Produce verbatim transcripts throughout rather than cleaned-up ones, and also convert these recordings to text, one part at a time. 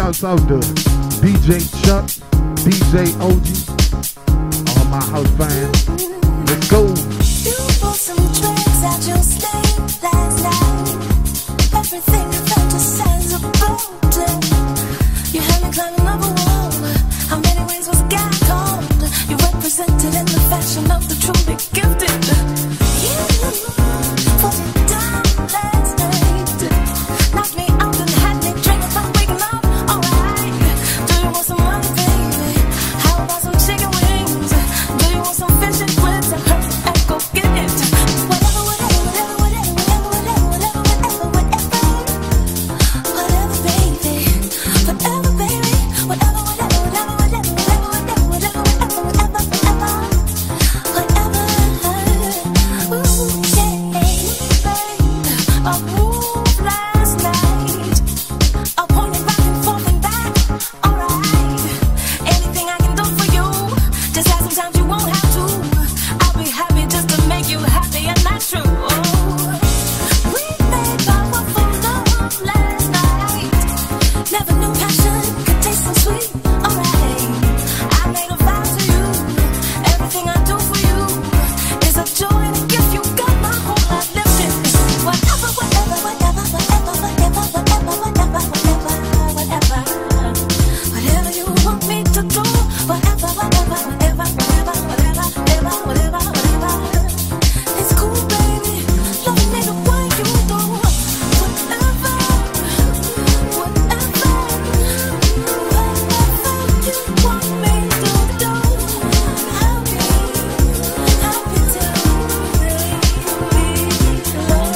shouts out to D J Chuck, D J O G, all my house fans. Let's go. You bought some drinks at your sleep last night. Everything you felt just as a problem. You had me climbing up a wall. How many ways was God called? You represented in the fashion of the truly gifted. You put me down last night. Knocked me out and had me drinking from waking up. Alright. Do you want some money, baby? How about some chicken wings? Do you want some fish and grits? And hurt and go get it. Whatever, whatever, whatever, whatever, whatever, whatever, whatever, whatever, whatever. Whatever, baby. Whatever, baby. Whatever, whatever, whatever, whatever, whatever, whatever, whatever, whatever, whatever, whatever. Ooh, yeah, babe. A move last night. A pointing back and forth and back. Alright. Anything I can do for you. Just ask, sometimes you won't have to. I'll be happy just to make you happy, and that's true. We made powerful love last night. Never knew passion could taste so sweet. Alright. I made a vow to you. Everything I do for you is a joy and a gift. You got my whole life lifted. Whatever, whatever, whatever, whatever, whatever, whatever, whatever, whatever, whatever. Whatever you want me to do. Whatever, whatever, whatever, whatever, whatever, whatever, whatever, whatever. It's cool, baby. Loving me the way you do. Whatever, whatever, whatever you want me to do. I'll be happy to, baby. Love,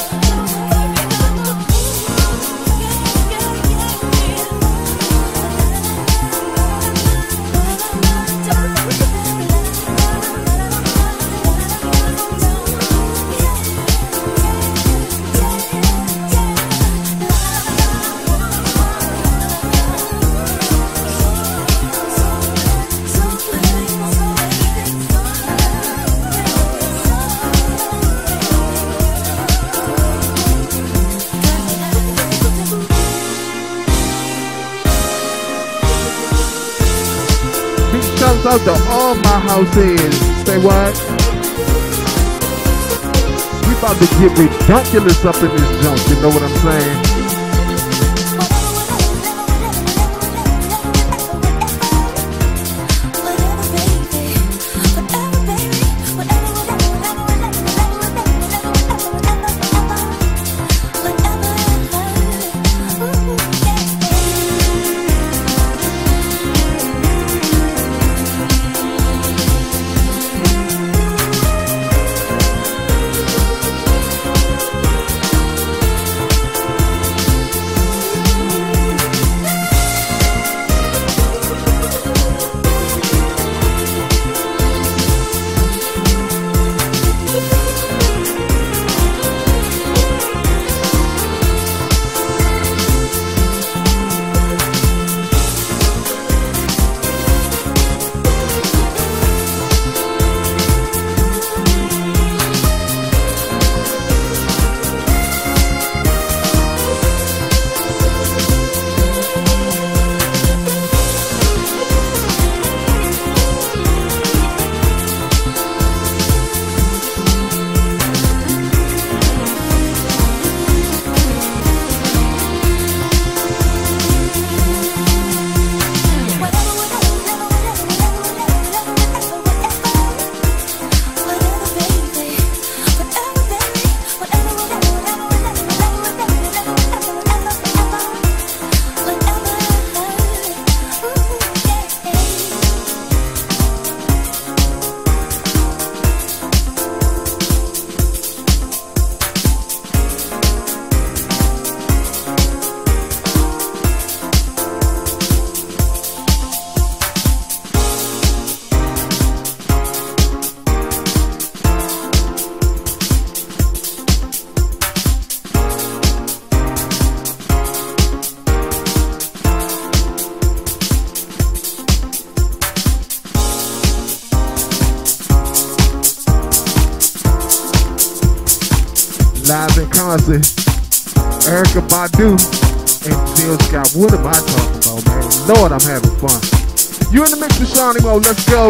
Big shouts out to all my houses. Say what? We about to get ridiculous up in this junk, you know what I'm saying? live in concert. Erykah Badu and Jill Scott. What am I talking about? Oh man, Lord, I'm having fun. You in the mix with Shawnee Mo, let's go.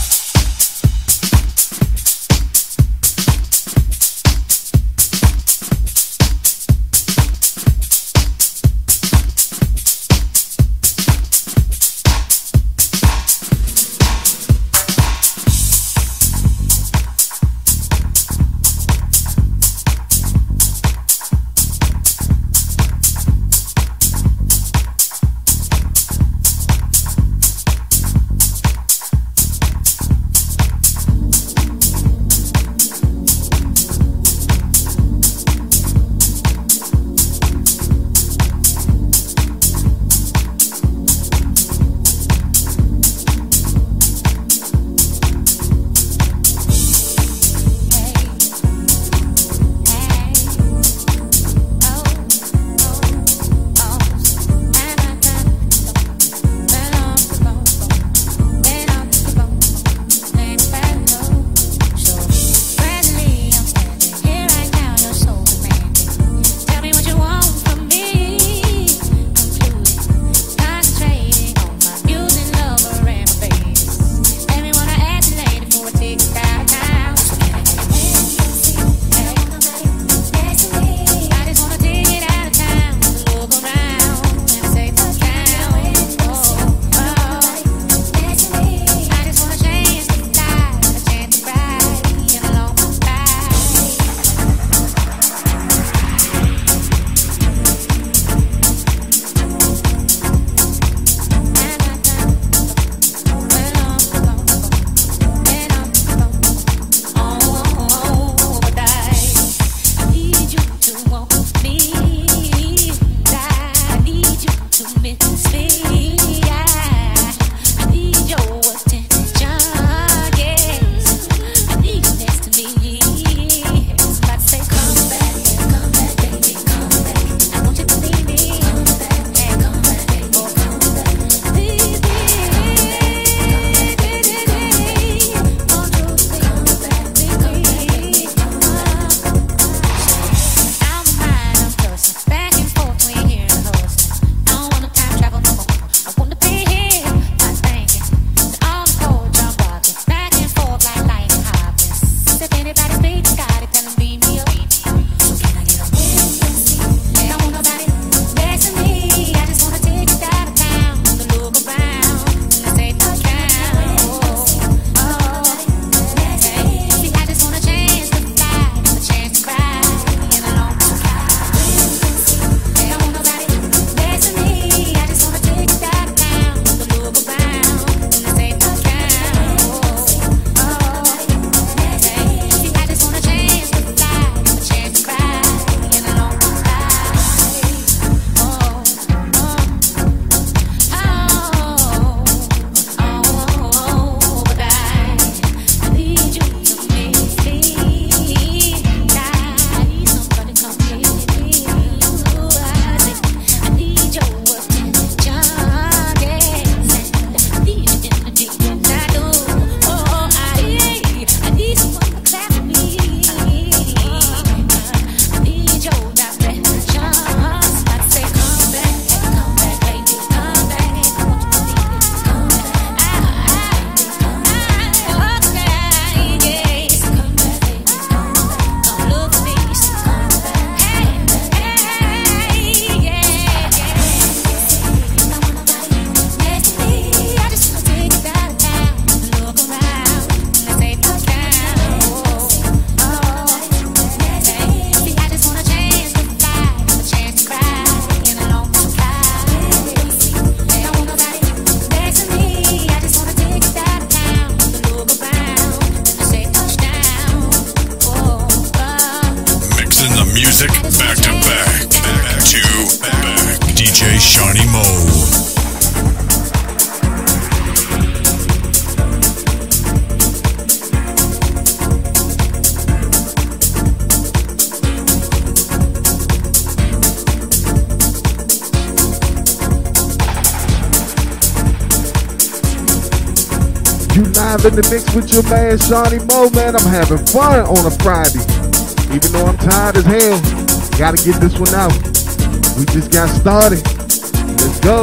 You live in the mix with your man Shawnee Mo, man. I'm having fun on a Friday. Even though I'm tired as hell, gotta get this one out. We just got started. Let's go.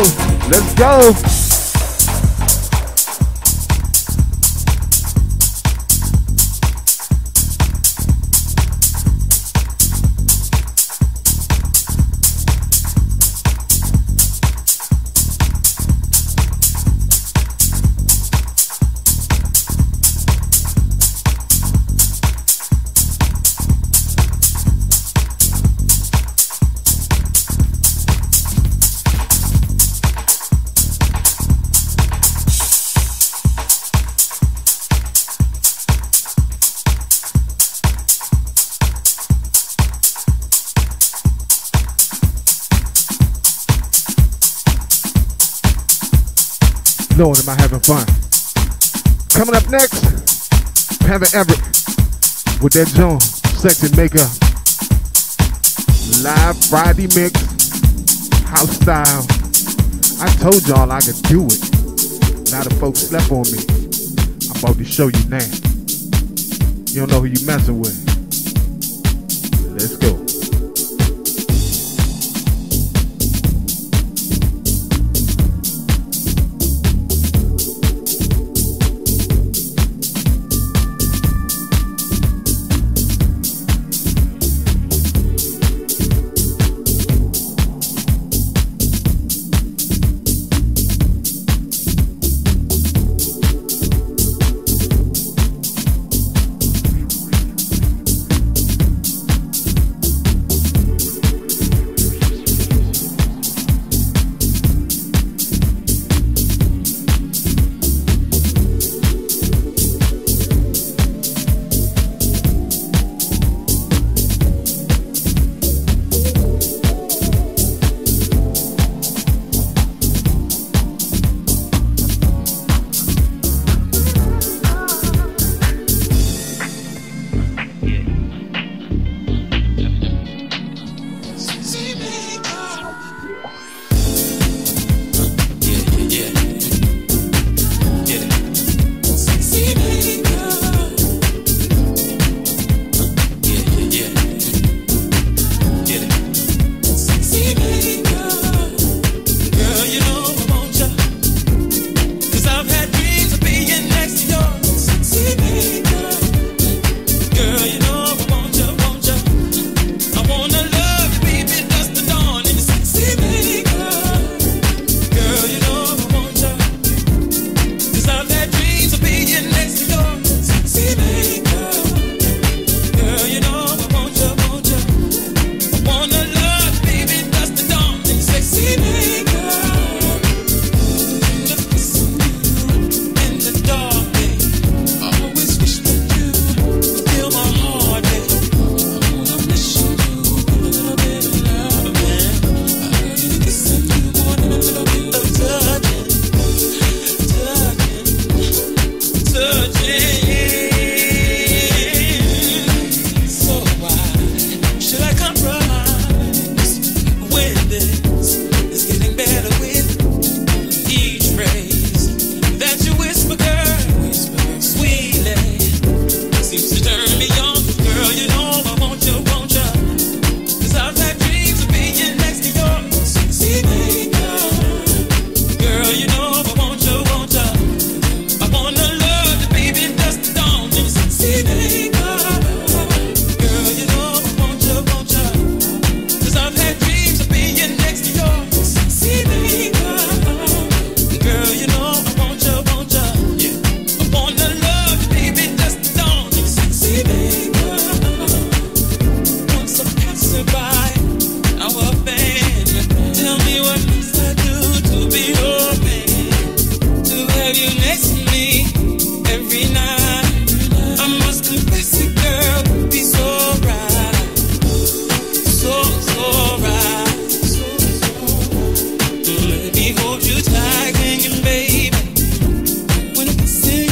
Let's go. Lord, am I having fun? Coming up next, Pamela Everett with that Joan Sexy Makeup. Live Friday mix, house style. I told y'all I could do it. Now the folks slept on me. I'm about to show you now. You don't know who you messing with. Let's go.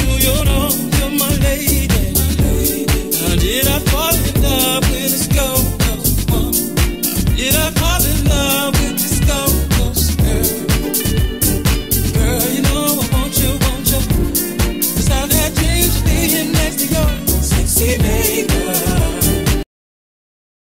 Did I fall in love with a scope?